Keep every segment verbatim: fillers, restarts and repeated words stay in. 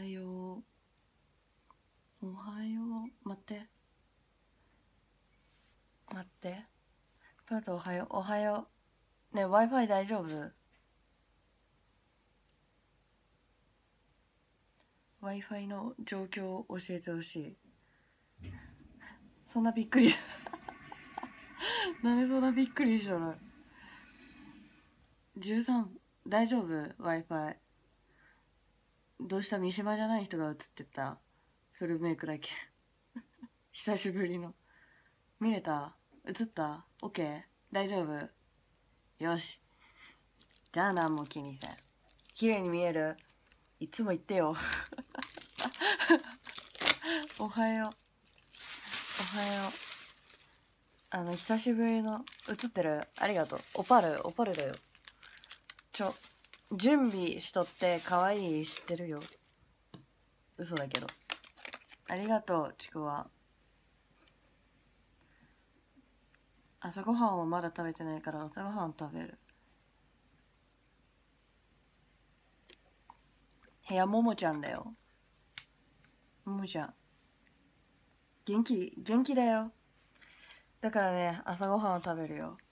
はよう、おはよう。待って待って、プラトおはよう。おはようね。 Wi-Fi 大丈夫？ Wi-Fi の状況を教えてほしい。そんなびっくりなんでそんなびっくりしたの？じゅうさん大丈夫？ Wi-Fi どうした？三島じゃない人が映ってた。フルメイクだけ久しぶりの。見れた？映った？ OK？ 大丈夫？よし、じゃあ何も気にせん。綺麗に見える？いつも言ってよおはよう、おはよう。あの久しぶりの。映ってる？ありがとう。オパル、オパルだよ。ちょ準備しとって可愛い知ってるよ。嘘だけど。ありがとうちくわ。朝ごはんをまだ食べてないから朝ごはん食べる。部屋ももちゃんだよ。ももちゃん元気元気だよ。だからね、朝ごはんを食べるよ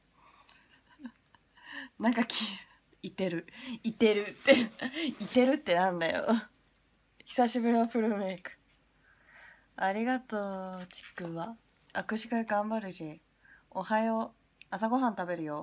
なんかきいてるいてるっていてるってなんだよ久しぶりのフルメイク。ありがとうちくわ。握手会頑張るし。おはよう。朝ごはん食べるよ。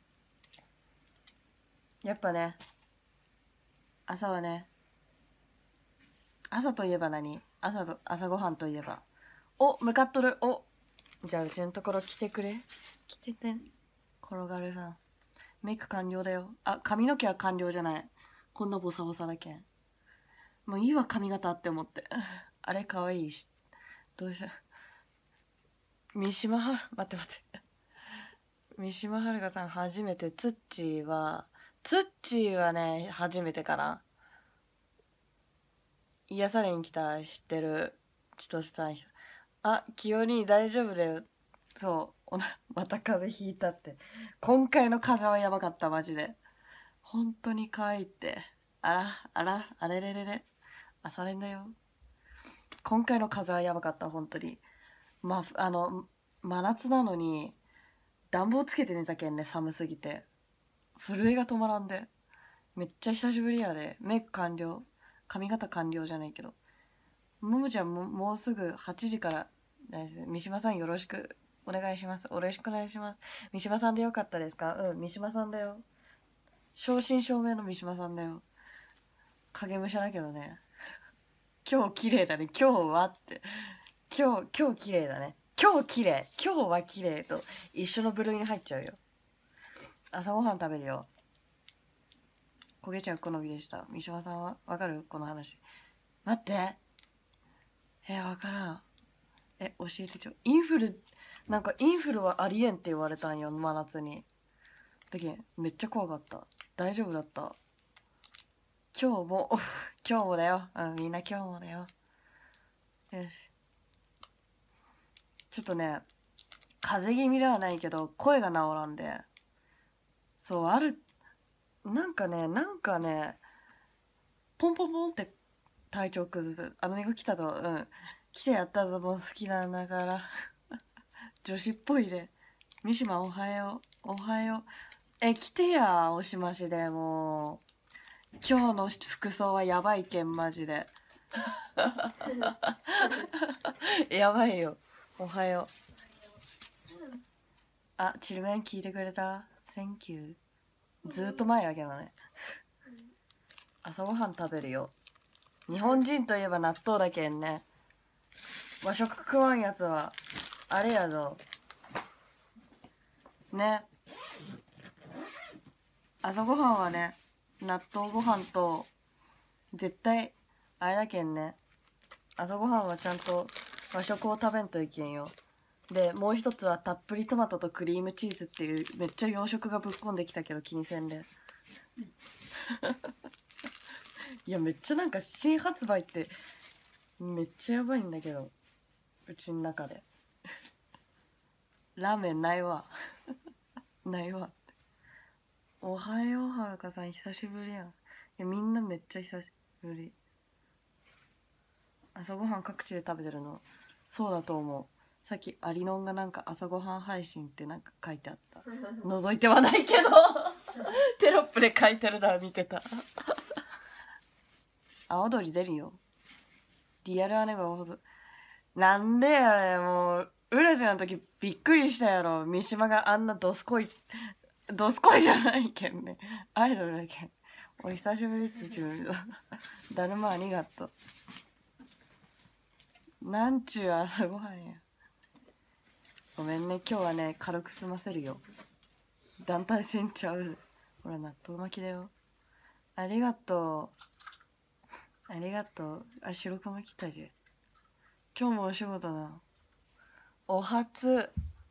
やっぱね、朝はね、朝といえば何？朝と朝ごはんといえば、お、向かっとる。お、じゃあうちのところ来てくれ。来てて。転がるさんメイク完了だよ。あ、髪の毛は完了じゃない。こんなボサボサだけん。もういいわ髪型って思ってあれ可愛いし。どうした？三島はる、待って待って三島はるかさん初めて。ツッチーはツッチーはね初めてかな。癒されに来た知ってる千歳さん。あ、清に大丈夫だよ。そうおな、また風邪ひいたって。今回の風邪はやばかったマジで。本当に可愛いって。あらあら、あれれれれ、あ、それんだよ。今回の風はやばかった本当に。まああの真夏なのに暖房つけて寝たけんね。寒すぎて震えが止まらんで。めっちゃ久しぶりやで。メイク完了、髪型完了じゃないけど。ももちゃんももうすぐはちじからです。三島さんよろしくお願いします。よろしくお願いします。三島さんでよかったですか？うん、三島さんだよ。正真正銘の三島さんだよ。影武者だけどね。今日綺麗だね。今日はって今日今日綺麗だね。今日綺麗、今日は綺麗と一緒の部類に入っちゃうよ。朝ごはん食べるよ。焦げちゃう好みでした。三島さんはわかる？この話。待って、えわからん。え教えてちょ。インフル、なんかインフルはありえんって言われたんよ真夏に。だけんめっちゃ怖かった。大丈夫だった。今日も今日もだよ、うん、みんな今日もだよ。よし、ちょっとね風邪気味ではないけど声が治らんで。そうある、なんかねなんかねポンポンポンって体調崩す。あの猫来たぞ。うん、来てやったぞ。もう好きなながら女子っぽいで。三島おはよう、おはよう。え来てや、おしましで。もう今日の服装はやばいけんマジでやばいよ。おはよう。あ、チルメン聞いてくれた？ Thank you。 ずっと前やけどね。朝ごはん食べるよ。日本人といえば納豆だけんね。和食食わんやつはあれやぞね。朝ごはんはね納豆ご飯と絶対あれだけんね。朝ごはんはちゃんと和食を食べんといけんよ。でもう一つはたっぷりトマトとクリームチーズっていうめっちゃ洋食がぶっこんできたけど気にせんでいやめっちゃなんか新発売ってめっちゃやばいんだけどうちの中でラーメンないわないわ。おはようはるかさん久しぶりやん。いやみんなめっちゃ久しぶり。 朝ごはん各地で食べてるの。そうだと思う。さっきアリノンがなんか朝ごはん配信ってなんか書いてあった。覗いてはないけどテロップで書いてるのは見てたあ、踊り出るよ。リアルアネバ放送。なんでやねん、もうウラジの時びっくりしたやろ。三島があんなドスコイドスコイじゃないけんね。アイドルだけん。お久しぶりっつちゅうだるまありがとう。なんちゅう朝ごはんや。ごめんね、今日はね軽く済ませるよ。団体戦ちゃう。ほら納豆巻きだよ。ありがとう。ありがとう。あ、白熊来たじゃ。今日もお仕事な。お初。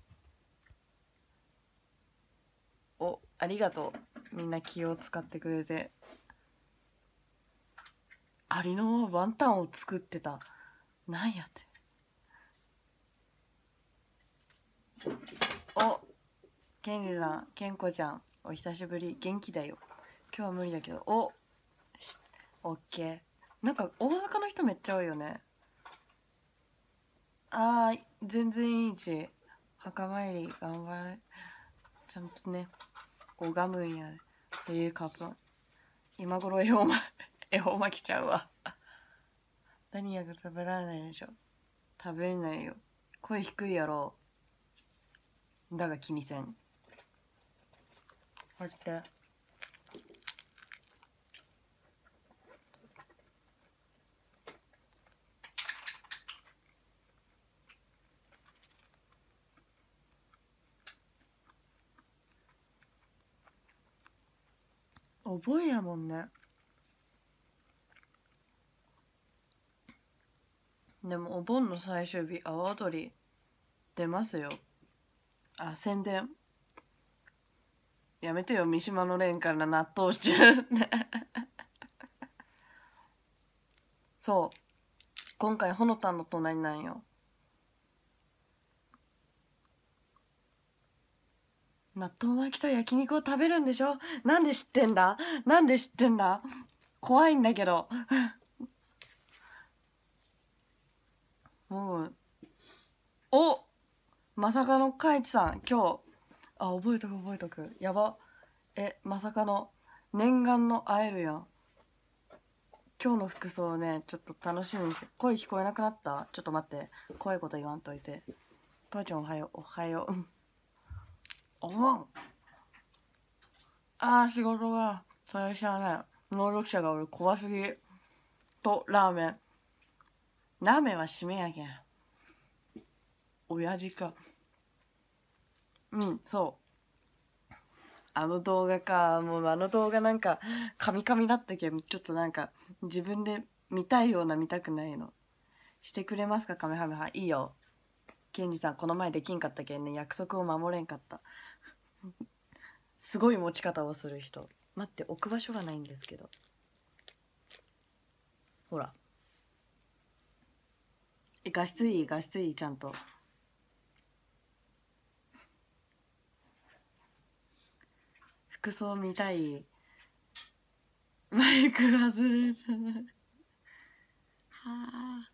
お、ありがとう。みんな気を使ってくれて。アリのワンタンを作ってた。なんやって。お、ケンリさん、ケンコちゃん、お久しぶり。元気だよ。今日は無理だけど。お、オッケー。なんか大阪の人めっちゃ多いよね。あー、全然いいし。墓参り頑張れ。ちゃんとね、拝むんや。えー、カップン。今頃恵方巻恵方巻きちゃうわ何やが食べられないでしょ。食べれないよ。声低いやろ。だが気にせん。こうやってお盆やもんね。でもお盆の最終日、阿波踊り出ますよ。あ、宣伝やめてよ。三島の蓮から納豆中そう、今回ほのたんの隣なんよ。納豆巻きと焼肉を食べるんでしょ。なんで知ってんだ。なんで知ってんだ。怖いんだけどもう、お、まさかのカイチさん今日、あ、覚えとく覚えとく。やば。え、まさかの念願の会えるやん。今日の服装ね、ちょっと楽しみにして。声聞こえなくなった？ちょっと待って、怖いこと言わんといて。父ちゃんおはよう。おはようお盆。あー、仕事がそれしゃあない。能力者がおる。怖すぎ。とラーメン。ラーメンは締めやけん。親父か。うん、そう。あの動画か。もうあの動画なんかカミカミだったけん、ちょっとなんか自分で見たいような見たくないのしてくれますか。カメハメハ。いいよ。ケンジさんこの前できんかったけんね、約束を守れんかったすごい持ち方をする人。待って、置く場所がないんですけど。ほら。え、画質いい画質いいちゃんと。服装見たい。マイク外れたはあ。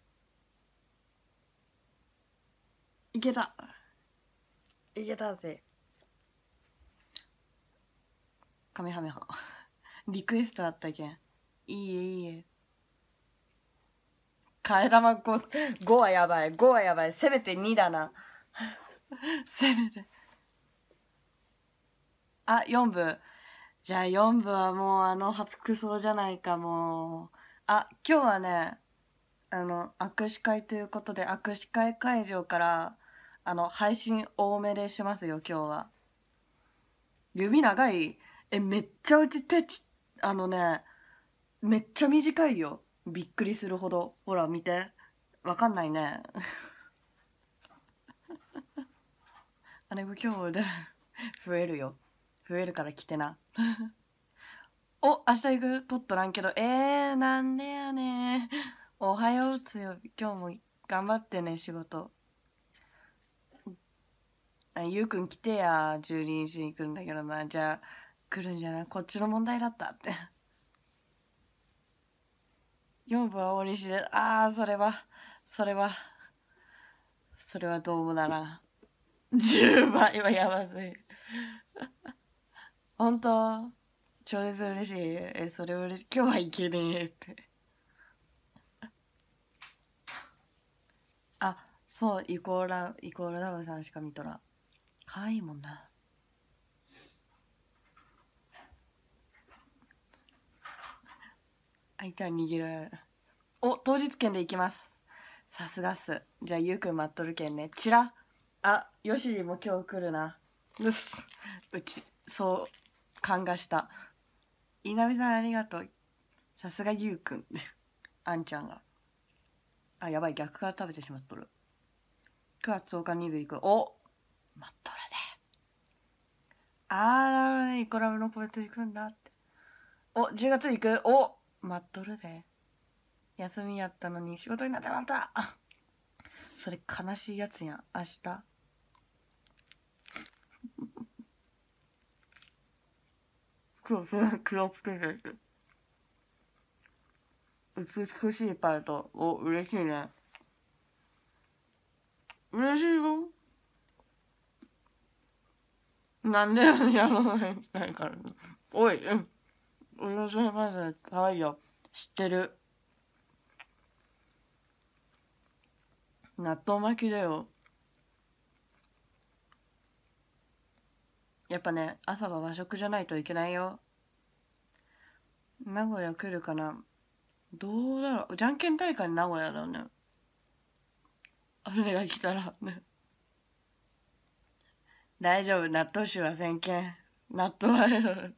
いけた。いけたぜ。カメハメハ。リクエストあったけん。いいえいいえ。替え玉 ご, ごはやばい。ごはやばい。せめてにだな。せめて。あ、よん部。じゃあよん部はもうあの服装じゃないかもう。あ、今日はね、あの握手会ということで握手会会場からあの配信多めでしますよ今日は。指長い。え、めっちゃうち手ちあのねめっちゃ短いよ。びっくりするほど。ほら見て。わかんないねあれ今日で増えるよ。増えるから来てなお、明日行くとっとらんけど。えー、なんでやねん。おはよう強い。今日も頑張ってね仕事。あ、ゆうくん来てや。じゅうににちに行くんだけどな。じゃあ来るんじゃない。こっちの問題だったってよんばん大西で、ああ、それは、それは、それはどうもならん。じゅうばいはやばすぎ。本当超絶嬉しい。え、それ嬉しい。今日はいけねえって。あ、そう、イコーラ、イコーラダブさんしか見とらん。かわいいもんな。相手は逃げられる。お、当日券で行きます。さすがっす。じゃあ、ゆうくん待っとるけんね。ちら。あ、よしりも今日来るな。うっす。うち、そう、勘がした。稲見さんありがとう。さすがゆうくん。あんちゃんが。あ、やばい、逆から食べてしまっとる。くがつとおかに部行く。お、待っとるで。あー、なるほどね。イコラブの個別行くんだって。お、じゅうがつ行く。お、待っとるで。休みやったのに仕事になってまった。それ悲しいやつやん。明日。黒、黒つけてる。美しいパルト。お、嬉しいね。嬉しいよ。なんでやらないから。おい、うん。俺のそれまで可愛いよ。知ってる。納豆巻きだよ。やっぱね、朝は和食じゃないといけないよ。名古屋来るかな。どうだろう。じゃんけん大会名古屋だよね。船が来たらね。大丈夫、納豆酒はせんけん。納豆はへ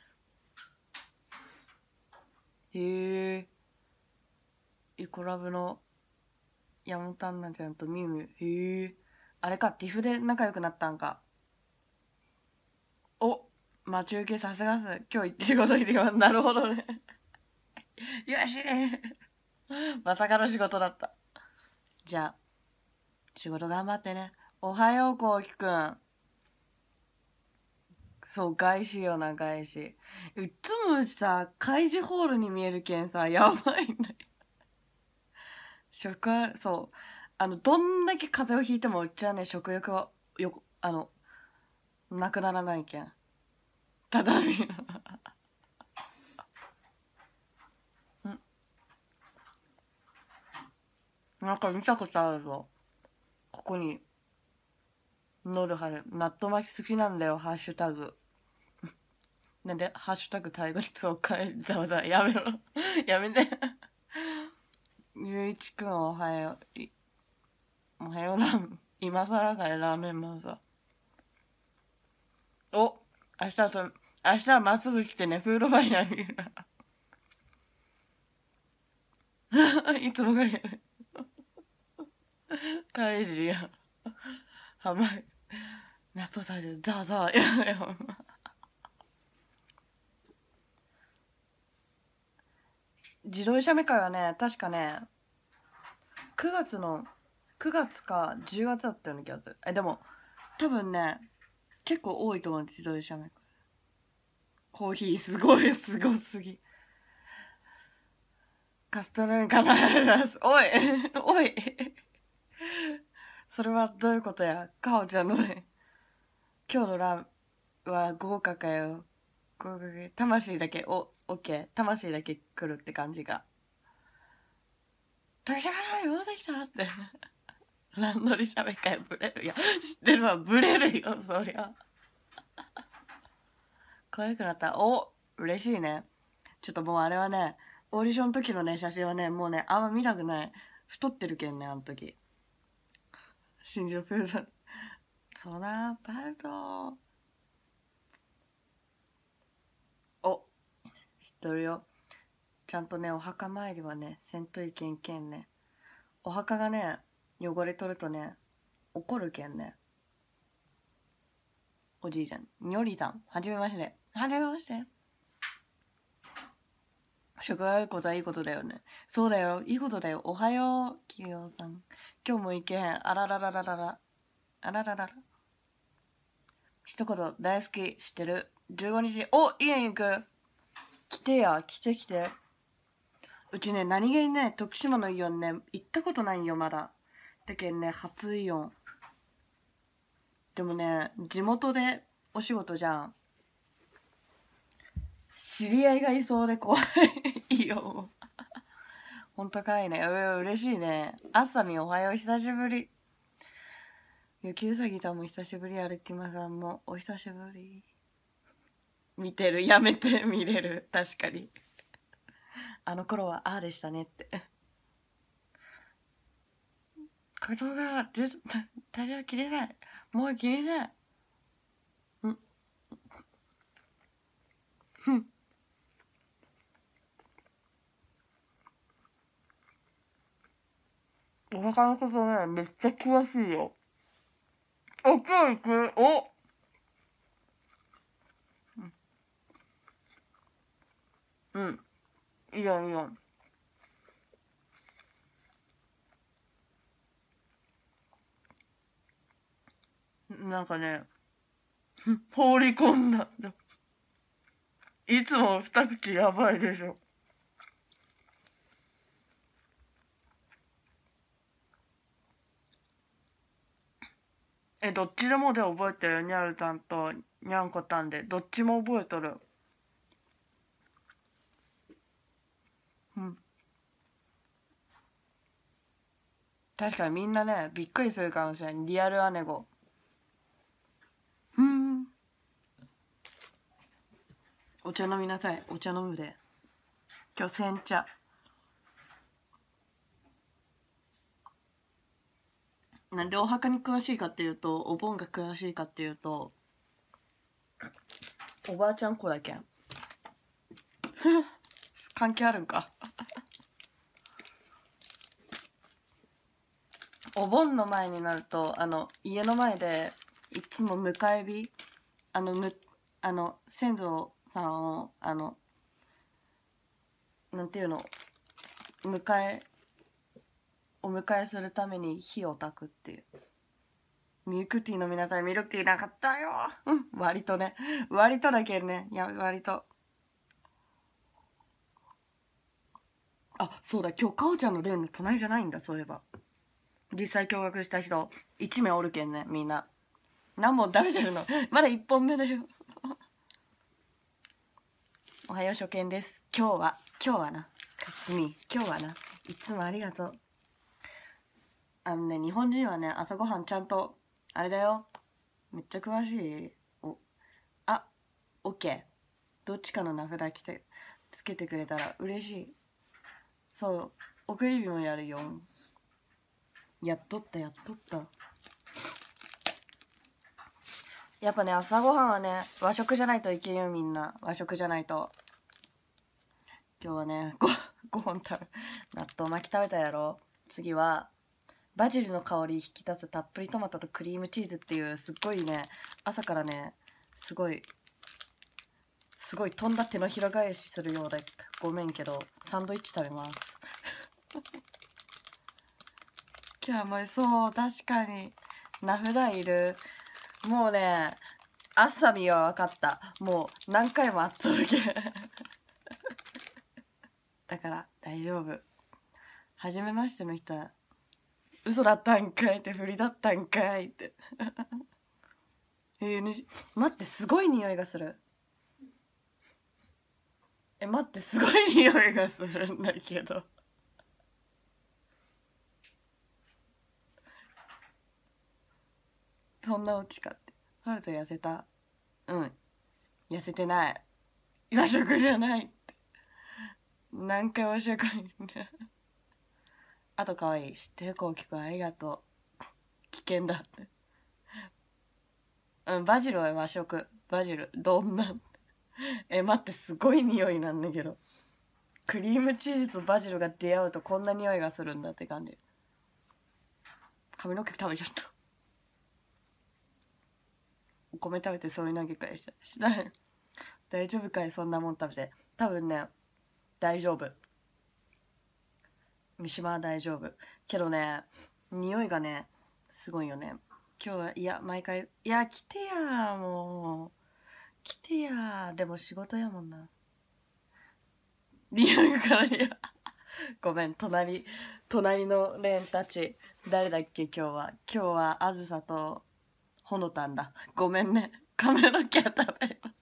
え。イコラブのヤモタンナちゃんとミュウミュウ。へえ。あれか、ティフで仲良くなったんか。お、待ち受けさすがす。今日言ってること言ってます。なるほどね。よしね。まさかの仕事だった。じゃあ、仕事頑張ってね。おはよう、こうきくん。そう、外資よな、外資。いっつもさ、開示ホールに見えるけんさ、やばいんだよ。食あ、そう。あの、どんだけ風邪をひいても、うちはね、食欲は、よく、あの、なくならないけん。ただみ。んなんか見たことあるぞ。ここに、ノルハル。納豆巻き好きなんだよ、ハッシュタグ。なんで、ハッシュタグ最後にそう変え、ざわざわ、やめろ。やめて。ゆういちくんおはよう。いおはような。今更かいラーメンマンさ。お、明日はそ、明日はまっすぐ来てね、フードファイナルに。いつもが言う。カイジや。はまい。納豆食べる。ザーザー。いやいや。自動車メ会はね、確かね、くがつの、くがつかじゅうがつだったような気がする。え、でも、多分ね、結構多いと思う、自動車メ会。コーヒーすごい、すごすぎ。カストルーンかな。おい、おい。それはどういうことや。かおちゃんのね、今日のランは豪華かよ。豪華かよ。魂だけ、お、オッケー。魂だけ来るって感じが。鳥じゃがら戻ってきたって。ランドリしゃべかよ、ブレる。いや、知ってるわ、ブレるよ、そりゃ。可愛くなった。お、嬉しいね。ちょっともうあれはね、オーディションの時のね、写真はね、もうね、あんま見たくない。太ってるけんね、あの時。新庄プーさん。そうな、パルト。お、知っとるよ。ちゃんとね、お墓参りはね、せんといけんけんね。お墓がね、汚れとるとね、怒るけんね。おじいちゃん。にょりさん。はじめまして。はじめまして。食があることはいいことだよね。そうだよ。いいことだよ。おはよう、きよさん。今日も行けへん。あらららららら。あらららら。一言、大好き、知ってる。じゅうごにち、お、家に行く。来てや、来て来て。 うちね、何気にね、徳島のイオンね、行ったことないよ、まだ。だけどね、初イオン。でもね、地元でお仕事じゃん。知り合いがいそうで怖いよ。ほんとかいね。う嬉しいね。あさみおはよう、久しぶり。ゆきうさぎさんも久しぶり。アルティマさんもお久しぶり。見てる、やめて見れる。確かに。あの頃はああでしたねって。画像がじゅ大量切れない。もう切れない。んふん。お腹のことね、めっちゃ詳しいよ。お、今日行く。お、うん。いいよいいよ。なんかね、放り込んだ。いつも二口やばいでしょ。え、どっちでもで覚えてる。にゃるたんとにゃんこたんで。どっちも覚えとる。うん。確かにみんなね、びっくりするかもしれない。リアル姉子。ふん。お茶飲みなさい。お茶飲むで。今日煎茶。なんでお墓に詳しいかっていうと、お盆が詳しいかっていうと、おばあちゃん子だけん。関係あるんか。お盆の前になると、あの家の前でいつも迎え火、あのむあの先祖さんをあのなんていうの、迎えお迎えするために火を焚くっていう。ミルクティーの皆さん、ミルクティーなかったよ。うん、割とね、割とだけね、いや割と。あ、そうだ、今日かおちゃんのレーンの隣じゃないんだ。そういえば実際驚愕した人いち名おるけんね。みんな何本食べてるの。まだいっぽんめだよ。おはよう、初見です。今日は今日はな、かつみ、今日はないつもありがとう。あのね、日本人はね、朝ごはんちゃんとあれだよ。めっちゃ詳しい。お、あ、オッケー。どっちかの名札来てつけてくれたら嬉しい。そう、送り火もやるよ。やっとったやっとった。やっぱね、朝ごはんはね、和食じゃないといけんよ。みんな和食じゃないと。今日はね、ごごほん食べ、納豆巻き食べたやろ。次はバジルの香り引き立つたっぷりトマトとクリームチーズっていう、すっごいね、朝からね、すごいすごい飛んだ手のひら返しするようでごめんけど、サンドイッチ食べます。今日はもう、そう確かに名札いる。もうね、あさみは分かった。もう何回も会っとるけだから大丈夫。初めましての人は嘘だったんかいって振りだったんかいってえー、ね、待って、すごい匂いがする。え、待って、すごい匂いがするんだけどそんな大きかった。ハルト痩せた？うん、痩せてない。和食じゃないって。何回和食にあと可愛い。知ってる？こうきくんありがとう。危険だって。うん、バジルは和食。バジルどんなえ、待って、すごい匂いなんだけど。クリームチーズとバジルが出会うとこんな匂いがするんだって感じ。髪の毛食べちゃった。お米食べてそういう投げ返したしない。大丈夫かい、そんなもん食べて。多分ね、大丈夫。三島は大丈夫。けどね、匂いがね、すごいよね。今日は、いや、毎回、いや、来てや、もう。来てや。でも仕事やもんな。リアルからリア。 ごめん、隣隣のレンたち誰だっけ。今日は今日はあずさとほのたんだ。ごめんね、髪の毛食べれば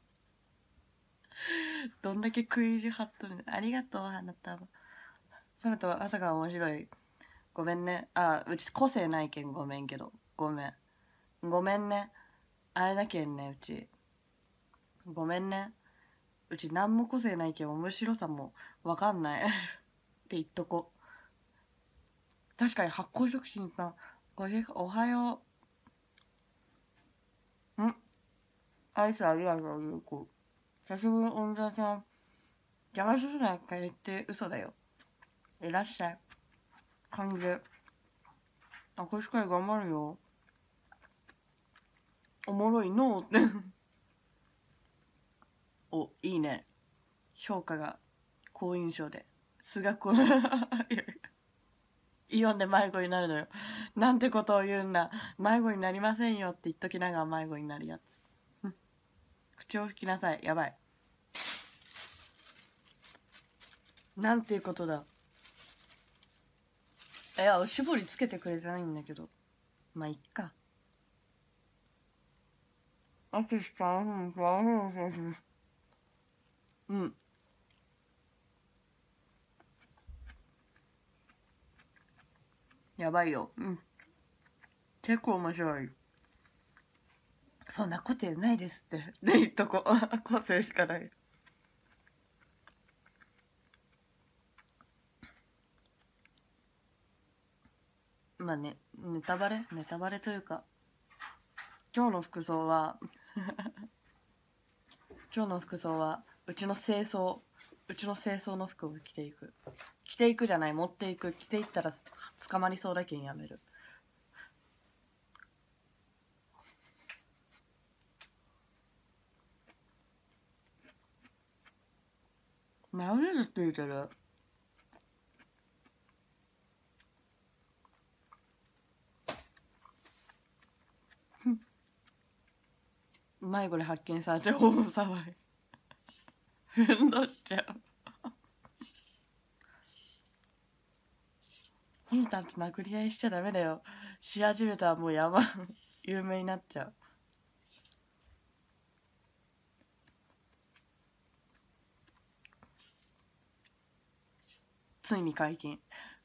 どんだけ食い意地張っとるね。ありがとう花束。それと朝が面白い。ごめんね。あ、うち個性ないけんごめんけど。ごめん。ごめんね。あれだけんね、うち。ごめんね。うち何も個性ないけん面白さもわかんないって言っとこ。確かに発酵食品さん、ごめん、おはよう。んアイスありがとう、ゆうこ。久しぶりの恩田さん。邪魔するな、か言って嘘だよ。いらっしゃい。感じで。あ、これしっかり頑張るよ。おもろいのってお、いいね。評価が好印象で。すがこイオンで迷子になるのよ。なんてことを言うんだ。迷子になりませんよって言っときながら迷子になるやつ。口を拭きなさい。やばい。なんていうことだ。いや、おしぼりつけてくれてないんだけど。まあ、いっか。アキスさん、うん。やばいよ。うん。結構面白い。そんなことないですって。で、言っとこ。個性しかない。まあね、ネタバレネタバレというか、今日の服装は今日の服装はうちの清掃うちの清掃の服を着ていく。着ていくじゃない、持っていく。着ていったら捕まりそうだけんやめる。マヨネーズついてる。迷子で発見されて大騒ぎ。ふんどしちゃう。ヒンタンと殴り合いしちゃダメだよ。し始めたらもうやばい。有名になっちゃう。ついに解禁。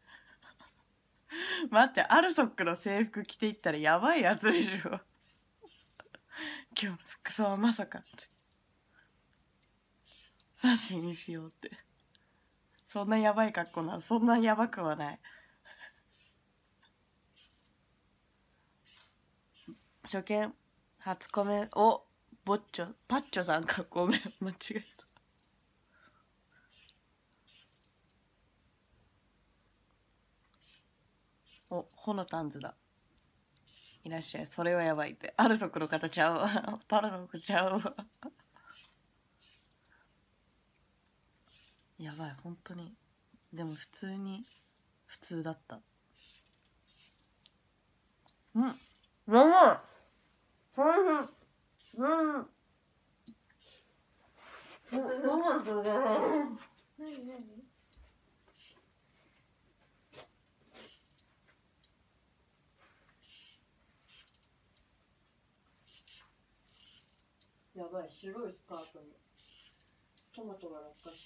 待って、アルソックの制服着ていったらやばいやつでしょ。今日の服装はまさかって。サッシにしようって。そんなやばい格好な、そんなやばくはない。初見初コメおボッチョパッチョさんか。ごめん間違えた。おほのたんずだ。いらっしゃい。それはやばいって。アルソクの方ちゃうわ。パルソクちゃうわ。やばい本当に。でも普通に普通だった。うん、やばい大変。うん。何何やばい、白いスカートにトマトが落下した。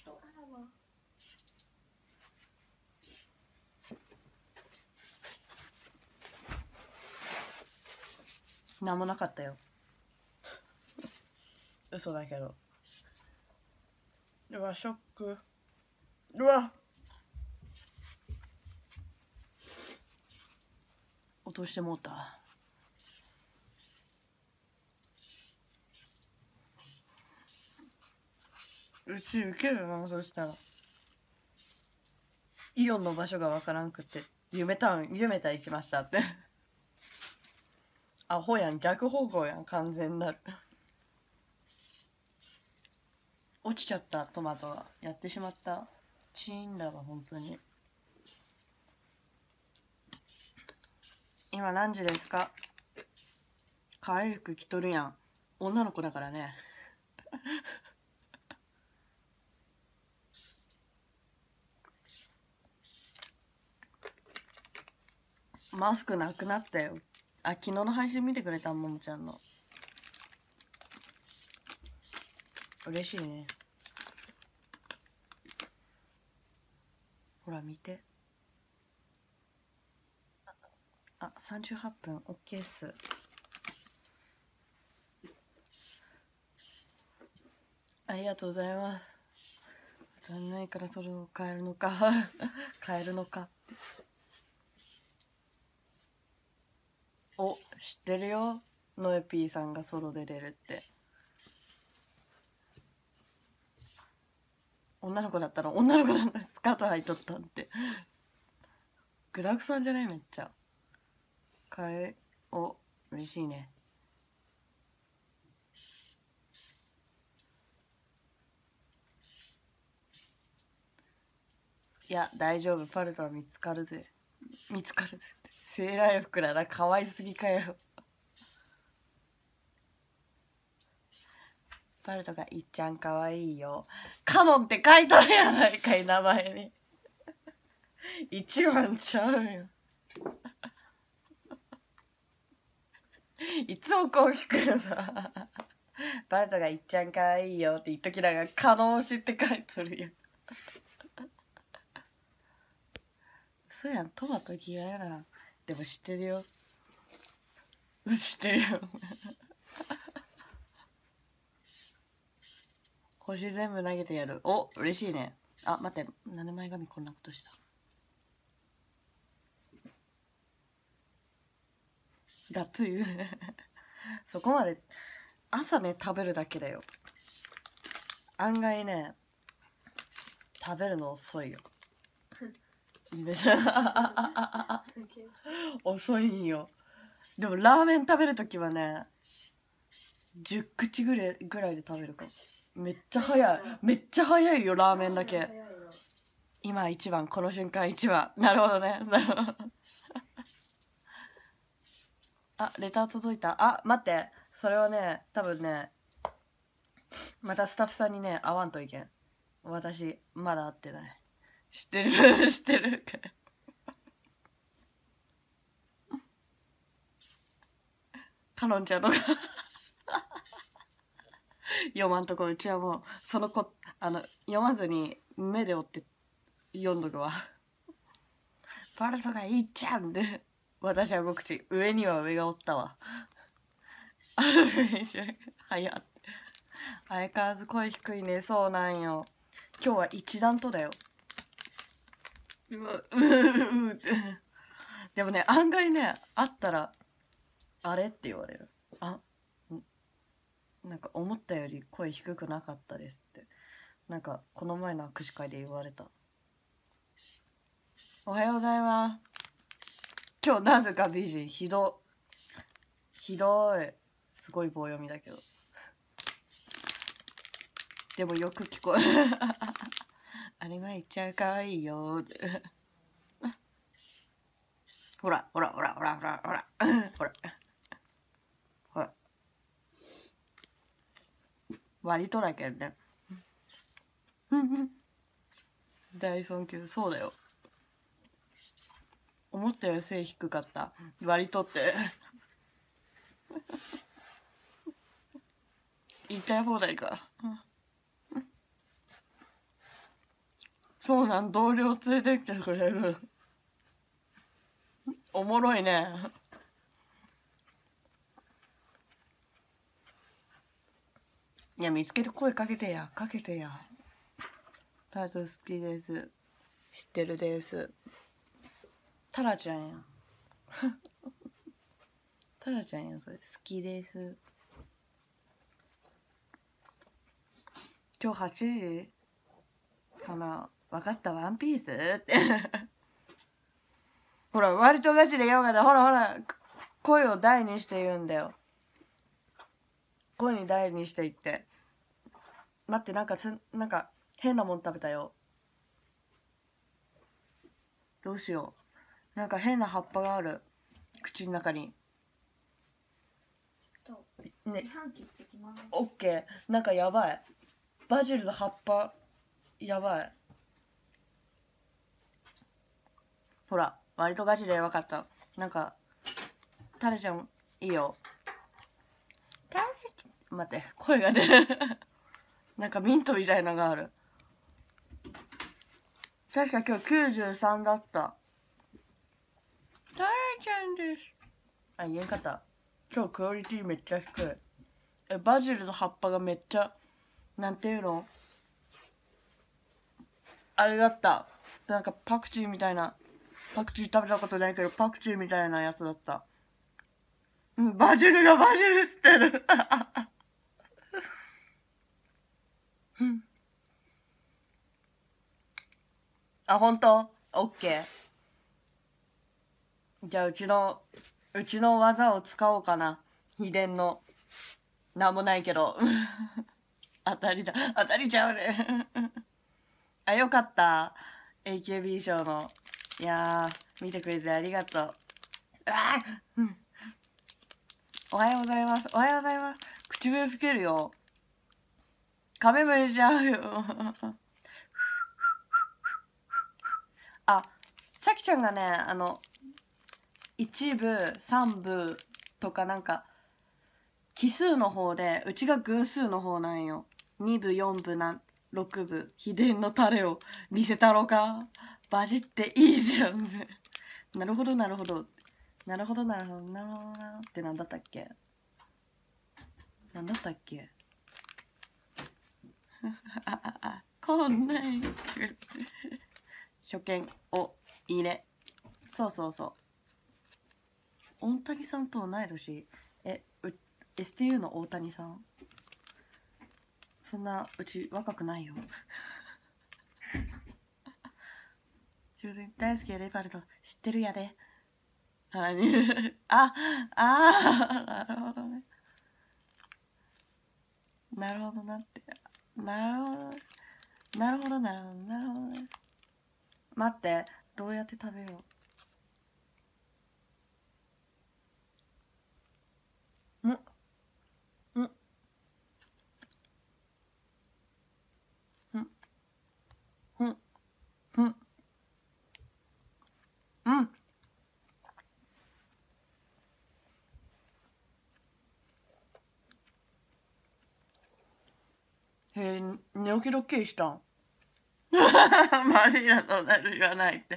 なんもなかったよ。嘘だけど。うわショック。うわ落としてもうた。うちウケるな。そしたらイオンの場所がわからんくって夢タウン夢タ行きましたってアホやん、逆方向やん完全なる。落ちちゃったトマトが。やってしまった。チーンだわ本当に。今何時ですか。可愛い服着とるやん。女の子だからね。 マスクなくなったよ。あ、昨日の配信見てくれたももちゃんの。嬉しいね。ほら見て。あ、さんじゅうはっぷん OK っす。ありがとうございます。足んないからそれを変えるのか変えるのか。お、知ってるよ、ノエピーさんがソロで出るって。女の子だったら女の子なんだ、スカート履いとったんって具だくさんじゃない？めっちゃ変え、お、嬉しいね。いや大丈夫、パルトは見つかるぜ、見つかるぜってセーラー服だな、可愛すぎかよ。パルトがいっちゃん可愛いよ。カノンって書いとるやないかい、名前に一番ちゃうよいつもこう聞くよさパルトがいっちゃん可愛いよって言っときながらカノン推しって書いとるやんそうやん、トマト嫌いやな。でも知ってるよ知ってるよ星全部投げてやる。お、嬉しいね。あ、待って、なんで前髪こんなことした。がっつりそこまで朝ね食べるだけだよ。案外ね食べるの遅いよ遅いんよ。でもラーメン食べるときはねじゅっくちぐらいぐらいで食べるかも。めっちゃ早い、めっちゃ早いよラーメンだけ。今一番、この瞬間一番。なるほどね、なるほどあ、レター届いた。あ、待って、それはね多分ねまたスタッフさんにね会わんといけん。私まだ会ってない。知ってる知ってるカノンちゃんの読まんとこ、うちはもうその子あの読まずに目で追って読んどくわパルトがいいじゃんで私は動くち、上には上がおったわある練習早って相変わらず声低いね。そうなんよ、今日は一段とだよ。うわううってでもね案外ね会ったらあれって言われる。あ、なんか思ったより声低くなかったですって、なんかこの前の握手会で言われた。おはようございます。今日なぜか美人、ひどひどい、すごい棒読みだけどでもよく聞こえるあれがいっちゃうかわいいよってほらほらほらほらほらほらほらほら割とだけどね大尊敬。そうだよ、思ったより背低かった、割とって言いたい放題からそうなん、同僚連れてきてくれるおもろいねいや見つけて声かけてや、かけてや。タイト好きです、知ってるです。タラちゃんやタラちゃんや、それ好きです。今日はちじかな、分かった、ワンピースってほら割とガチでヨガで、ほらほら声を大にして言うんだよ。声に大にして言って。待って、なんかつなんか変なもん食べたよ。どうしよう、なんか変な葉っぱがある口の中に。ね、オッケー、なんかやばい、バジルの葉っぱやばい。ほら割とガチで分かった、 なんかタレちゃんいいよ。タレ待って声が出るなんかミントみたいなのがある。確か今日きゅうじゅうさんだった。タレちゃんです。あ、言えんかった。今日クオリティめっちゃ低い。え、バジルの葉っぱがめっちゃなんていうのあれだった。なんかパクチーみたいな。パクチー食べたことないけどパクチーみたいなやつだった。うん、バジルがバジルしてるあ、ほんと？オッケー。じゃあうちのうちの技を使おうかな。秘伝のなんもないけど当たりだ。当たりちゃうねあ、よかった。 エーケービー 賞の。いやー、見てくれてありがとう。うわー、うん、おはようございます。おはようございます。口笛吹けるよ。壁むれちゃうよあ、さきちゃんがね、あの一部三部とかなんか奇数の方で、うちが偶数の方なんよ。に部四部なろく部秘伝のタレを見せたろか。バジっていいじゃんねなるほどなるほどなるほどなるほどなるほどなってなんだったっけなんだったっけあああこんなん初見おいいね。そうそうそう。大谷さんと同い年。え、う エスティーユー の大谷さん。そんなうち若くないよ大好きやレパルト知ってるやで。あああなるほどね。なるほどなってなるほどなるほどなるほどなるほどね。待って、どうやって食べよう。んんんんんうんへえ、寝起きドッキリしたんマリーナとなる言わないって。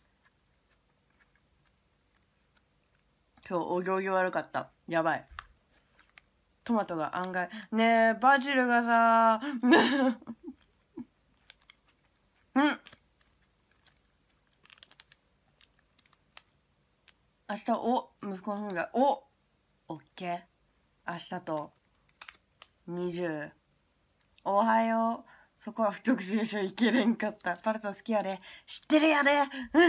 今日お行儀悪かった。やばい。トマトが案外ねえ、バジルがさうん明日お息子の方がおオッケー。明日とにじゅうおはよう。そこは不特殊でしょ。いけれんかった。パルト好きやで。知ってるやで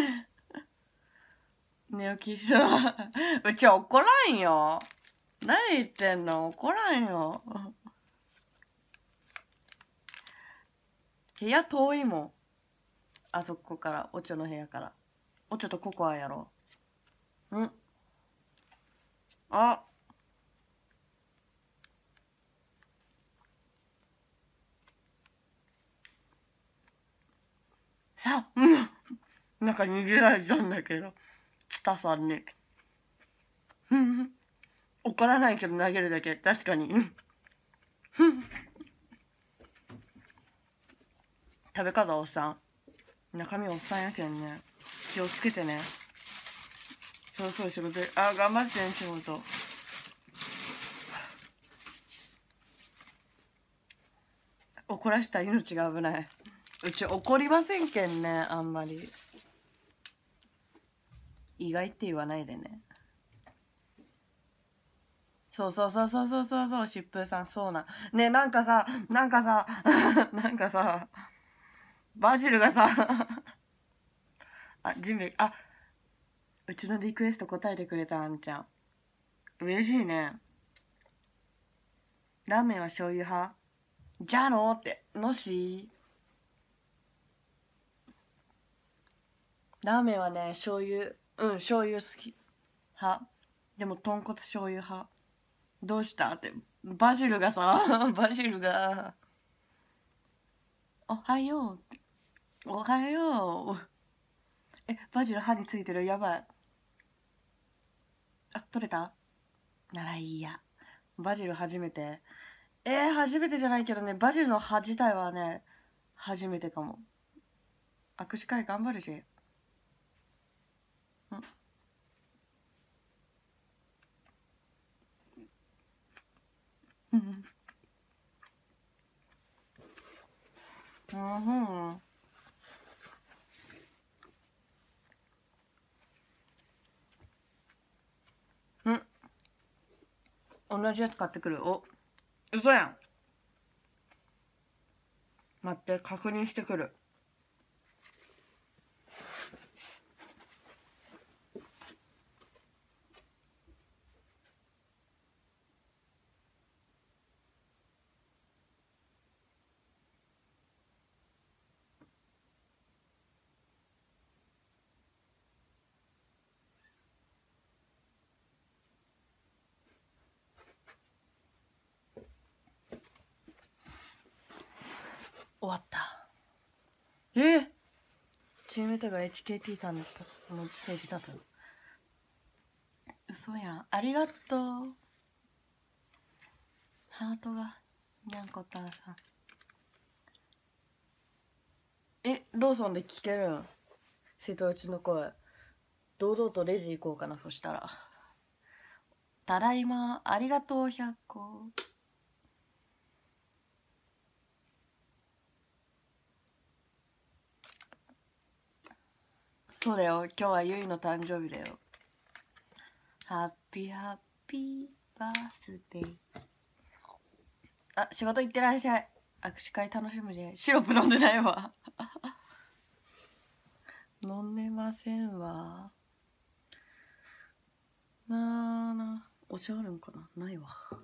寝起きうち怒らんよ。何言ってんの。怒らんよ。部屋遠いもん。あそこからおちょの部屋から。おちょとココアやろ。んあさうんなんか逃げられたんだけど北さんに怒らないけど投げるだけ。確かに食べ方おっさん。中身おっさんやけんね。気をつけてね。そうそう仕事あ頑張ってね仕事。怒らした命が危ない。うち怒りませんけんね。あんまり意外って言わないでね。そうそうそうそうそうそうそう疾風さんそうなね。なんかさなんかさなんかさバジルがさあ準備あうちのリクエスト答えてくれたあんちゃん嬉しいね。ラーメンは醤油派じゃあのってのしラーメンはね醤油うん醤油好き派。でも豚骨醤油派。どうしたってバジルがさバジルがおはようっておはようえバジル歯についてるやばい。 あ、取れたならいいや。バジル初めて。えー、初めてじゃないけどね、バジルの葉自体はね、初めてかも。握手会頑張るし。んうんうんうん同じやつ買ってくる。お、嘘やん。待って、確認してくる。終わった。えー、チームメイトが エイチケーティー さんのステージ立つの。嘘やん。ありがとう。ハートがにゃんこたんさん。え、ローソンで聞けるん瀬戸内の声。堂々とレジ行こうかな。そしたらただいま。ありがとうひゃっこ。そうだよ、今日はゆいの誕生日だよ。ハッピーハッピーバースデー。あ、仕事行ってらっしゃい。握手会楽しむで。シロップ飲んでないわ飲んでませんわ。なーな、お茶あるんかな。ないわ。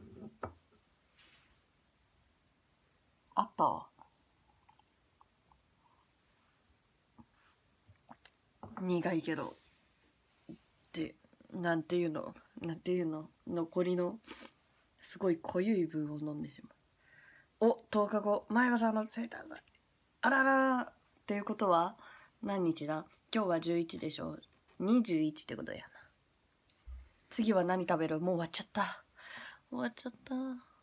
あったわ。苦いけど。で、なんていうのなんていうの残りのすごい濃い部分を飲んでしまう。お、とおかご、前葉さんの生誕だ。あららら。っていうことは何日だ。今日はじゅういちでしょ。にじゅういちってことやな。次は何食べる。もう終わっちゃった。終わっちゃった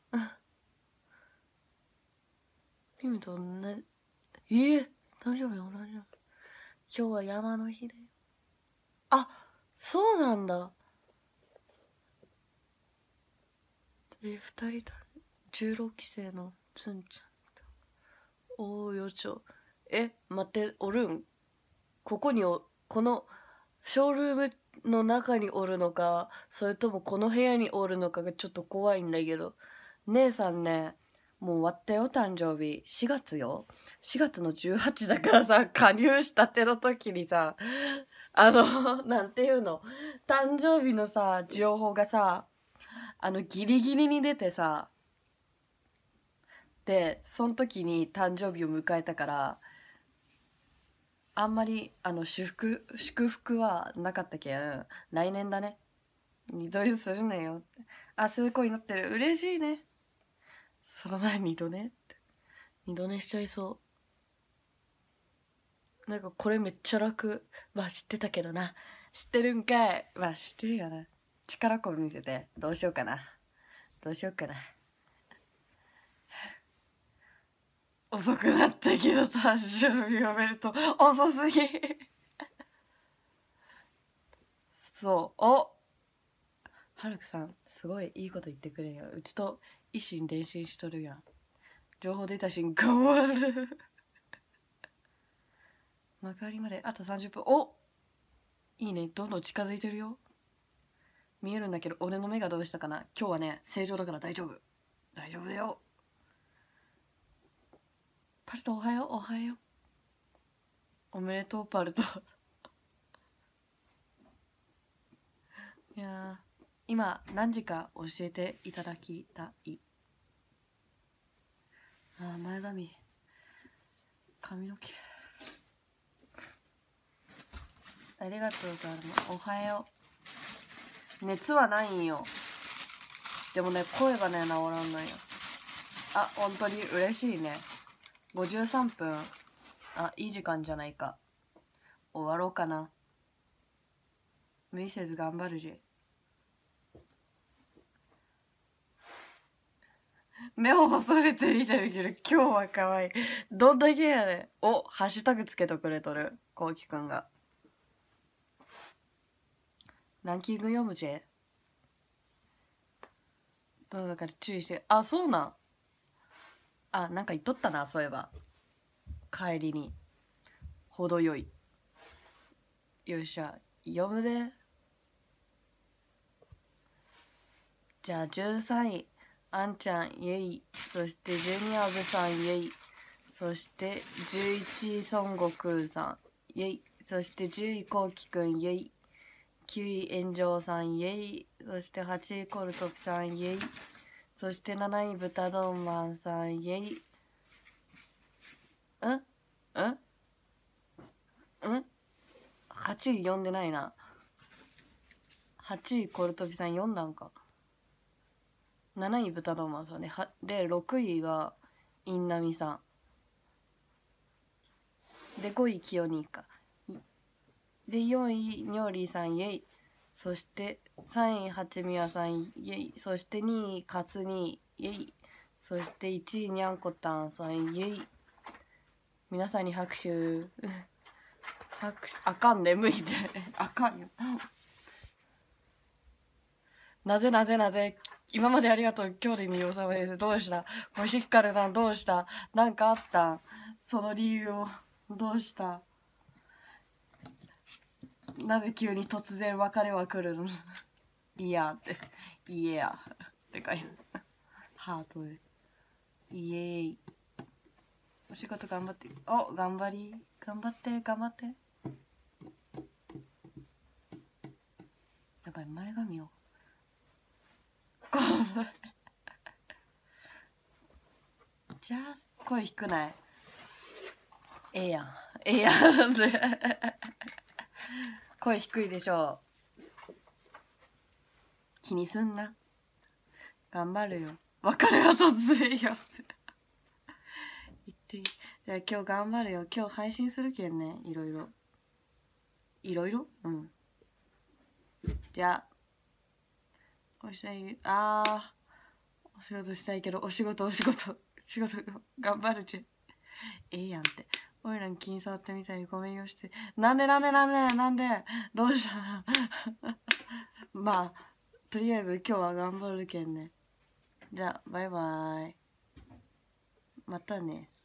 ピムとね。えー、大丈夫よ、大丈夫。今日は山の日で。あ、そうなんだ。え、二人だ。じゅうろくきせいのつんちゃんと。おーよちょ。え、待って、おるんここにお、このショールームの中におるのか、それともこの部屋におるのかがちょっと怖いんだけど。姉さんね、もう終わったよ、誕生日。しがつよ。しがつのじゅうはちだからさ、加入したての時にさ、あの、なんていうの、誕生日のさ、情報がさ、あの、ギリギリに出てさ、で、その時に誕生日を迎えたから、あんまり、あの、祝福、祝福はなかったけん、来年だね。二度寝するなよって。あ、すごいなってる。嬉しいね。その前二度寝って。二度寝しちゃいそう。なんかこれめっちゃ楽。まあ知ってたけどな。知ってるんかい。まあ知ってるよな。力こぶ見せて。どうしようかな。どうしようかな。遅くなったけど誕生日おめでとう。遅すぎ。そう。お、はるくさんすごいいいこと言ってくれんよ。うちと一心伝心しとるやん。情報出た瞬間終わる幕張まであとさんじゅっぷん。お、いいね。どんどん近づいてるよ。見えるんだけど俺の目がどうしたかな。今日はね正常だから大丈夫。大丈夫だよ。パルトおはよう。おはよう。おめでとうパルトいや今何時か教えていただきたい。あ、前髪髪の毛ありがとうございます。おはよう。熱はないんよ。でもね声がね治らんないよ。あ、本当に嬉しいね。ごじゅうさんぷん。あ、いい時間じゃないか。終わろうかな。無理せず頑張るじ。 目を細めて見てるけど今日は可愛い。どんだけやねん。お、ハッシュタグつけとくれとるこうきくんが。ランキング読むぜ。どうだから注意して。あ、そうなん。あ、なんか言っとったな、そういえば。帰りに。程よい。よっしゃ、読むぜ。じゃあじゅうさんい、あんちゃん、イェイ。そしてじゅうに、あぶさん、イェイ。そしてじゅういちい、孫悟空さん、イェイ。そしてじゅうい、こうきくん、イェイ。きゅうい、炎上さん、イェイ。そしてはちい、コルトピさん、イェイ。そしてなない、豚丼マンさん、イェイ。んんん ?はち い読んでないな。はちいコルトピさん読んだんか。なない豚丼マンさんね。はでろくいがインナミさんでごい清兄か。でよんいニョーリーさんイエイ。そしてさんいはちみやさんイエイ。そしてにいカツニイエイ。そしていちいにゃんこたんさんイエイ。皆さんに拍手。拍手あかんね、向いてあかんよ。なぜなぜなぜ今までありがとう。今日で見納めです。どうしたコシヒカルさん、どうした。なんかあったん。その理由をどうした。なぜ急に突然別れは来るのいやっていいやってかいハートでイエーイ。お仕事頑張って。お、頑張り頑張って頑張って。やばい、前髪をごめんじゃあ声低くない。ええやんええやん声低いでしょ。気にすんな。頑張るよ。別れは突然よって言っていい。じゃあ今日頑張るよ。今日配信するけんね。いろいろいろいろうん。じゃあおしゃいあーお仕事したいけど、お仕事お仕事仕事頑張るちええやんって。おいらに気に障ってみたい。ごめんよして。なんでなんでなんでなんでどうしたまあとりあえず今日は頑張るけんね。じゃあバイバイ。またね。